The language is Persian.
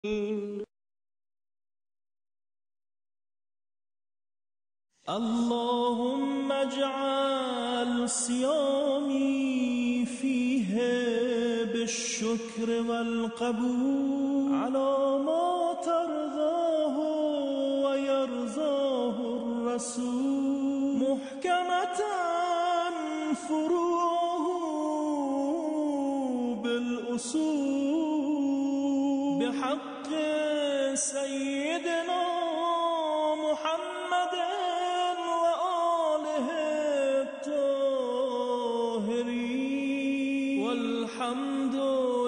اللهم اجعل صيامي فيه بالشكر والقبول على ما ترضاه ويرضاه الرسول محكمة فروعه بالأصول بحق سيدنا محمد وآله الطاهرين والحمد